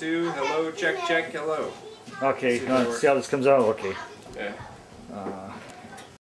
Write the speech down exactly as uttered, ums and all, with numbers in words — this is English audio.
two. Hello, check, check, hello. Okay, see, no, see how this comes out? Okay. Yeah. Uh,